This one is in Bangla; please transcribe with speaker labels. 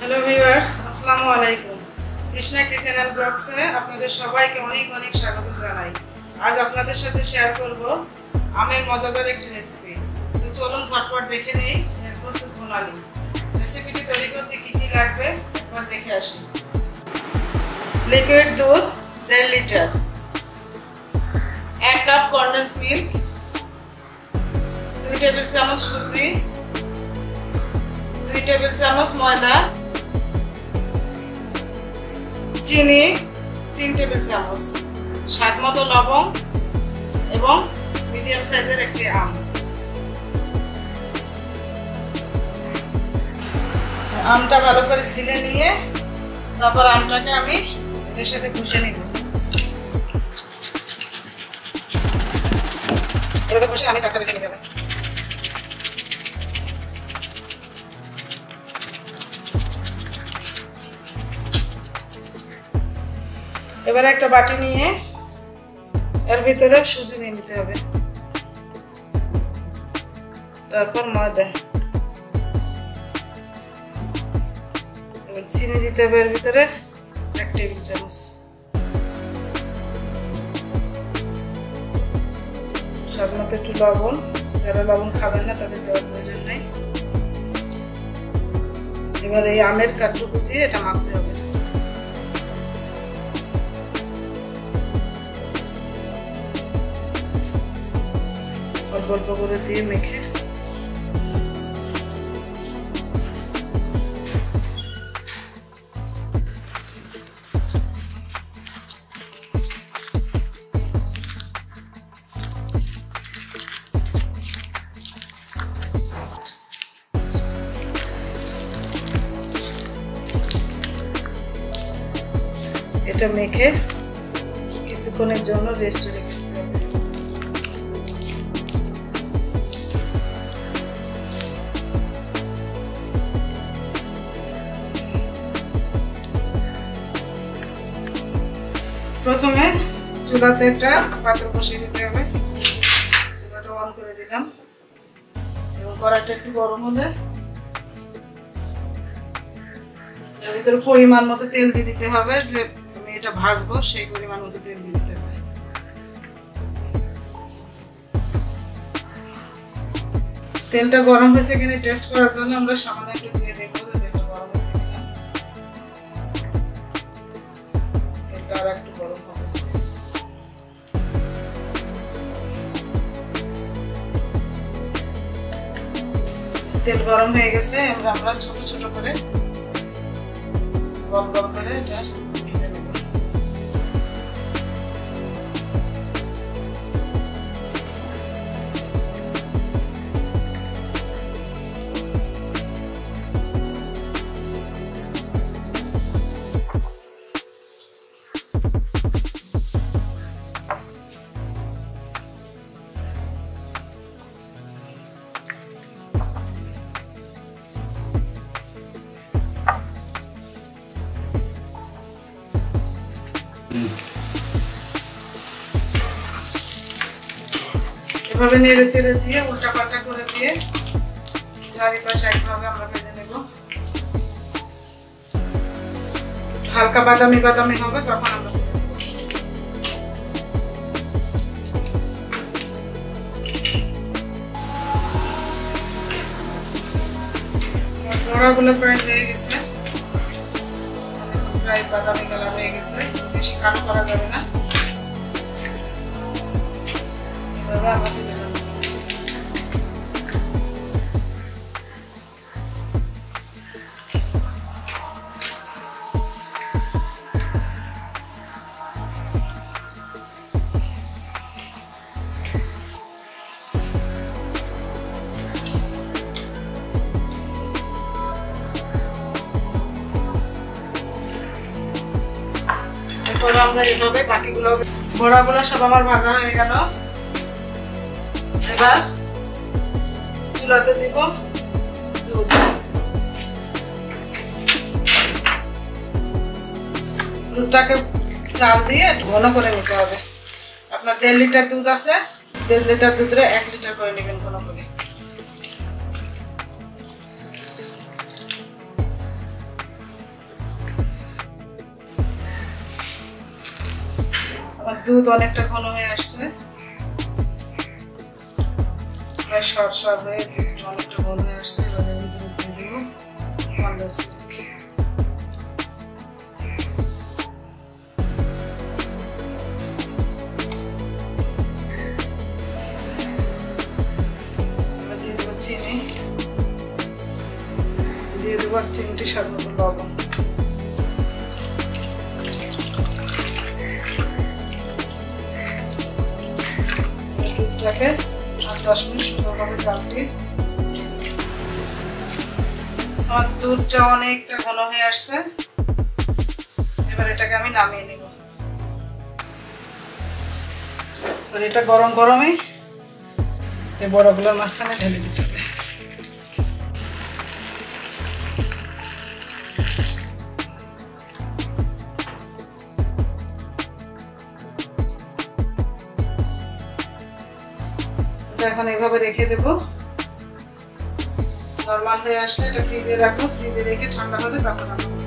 Speaker 1: हेलो ভিউয়ার্স আসসালামু আলাইকুম কৃষ্ণা কিচেন এন্ড ব্লগসে আপনাদের সবাইকে অনেক অনেক স্বাগত জানাই। আজ আপনাদের সাথে শেয়ার করব আমের মজাদার একটি রেসিপি। তো চলুন ঝটপট দেখে নেই এর প্রস্তুত প্রণালী। রেসিপিটি তৈরি করতে কি কি লাগবে একবার দেখে আসি। লিকুইড দুধ 1.5 litre, 1 cup condense milk, 2 table চামচ সুজি, 2 টেবিল চামচ ময়দা, চিনি 3 টেবিল চামচ, স্বাদ মতো লবণ এবং মিডিয়াম সাইজের একটি আম। আমটা ভালো করে ছিলে নিয়ে তারপর আমটাকে আমি এর সাথে ঘষে নিব। এভাবে ঘষে আমি কাটা বেটে নিব। এবারে একটা বাটি নিয়ে এর ভিতরে সুজি নিয়ে নিতে হবে, তারপর ময়দা, এবার চিনি দিতে হবে এর ভিতরে 1 টেবিল চামচ, স্বাদ মতো একটু লবণ, যারা লবণ খাবেন না তাদের দেওয়ার প্রয়োজন নেই। এবার এই আমের কাঠটুকু দিয়ে এটা মাখতে হবে। অল্প অল্প করে দিয়ে মেখে এটা মেখে কিছুক্ষণের জন্য রেস্টে রেখে দিতে হবে। প্রথমে চুলাতে একটা পাত্র বসিয়ে দিতে হবে। চুলাটা অন করে দিলাম এবং কড়াইটা একটু গরম হলে এর ভিতরে পরিমাণ মতো তেল দিয়ে দিতে হবে। যে আমি এটা ভাজবো সেই পরিমাণ মতো তেল দিয়ে দিতে হবে। তেলটা গরম হয়েছে কিনা টেস্ট করার জন্য আমরা সামান্য একটু দিয়ে দেখবো যে তেলটা গরম হয়েছে কিনা। তেলটা আর একটু গরম হবে। তেল গরম হয়ে গেছে, আমরা ছোট ছোট করে গোল গোল করে এটা ভেজে নেব। এভাবে নেড়ে চেড়ে দিয়ে উল্টা পাল্টা করে দিয়ে চারিপাশে একভাবে আমরা ভেজে নেব। হালকা বাদামি বাদামি হবে তখন আমরা বড়াগুলো প্রায় হয়ে গেছে, প্রায় বাদামি কালার হয়ে গেছে, বেশি কালো করা যাবে না। এভাবে আমরা ভেজে নেব। এরপর আমরা এভাবে বাকিগুলো বড়াগুলো সব আমার ভাজা হয়ে গেল। এবার চুলাতে দিব দুধ। দুধটাকে চাল দিয়ে ঘন করে নিতে হবে। আপনার 1.5 লিটার দুধ আছে, 1.5 লিটার দুধে 1 লিটার করে নেবেন ঘন করে। দুধ অনেকটা ঘন হয়ে আসছে, প্রায় সর হয়ে দুধটা অনেকটা ঘন হয়ে আসছে। এবার আমি দুধ দিয়ে দেবো কনডেন্স মিল্ক। এবার দিয়ে দেবো চিনি, দিয়ে দেবো 1 চিমটি স্বাদ মতো লবণ। দুধটাকে 8-10 মিনিট সুন্দরভাবে জাল দিয়ে, আমার দুধটা অনেকটা ঘন হয়ে আসছে। এবার এটাকে আমি নামিয়ে নেব। এবার এটা গরম গরমে এই বড়গুলোর মাঝখানে ঢেলে দিতে হবে। এখন এইভাবে রেখে দেবো। নরমাল হয়ে আসলে এটা ফ্রিজে রাখবো, ফ্রিজে রেখে ঠান্ডা হলে তারপর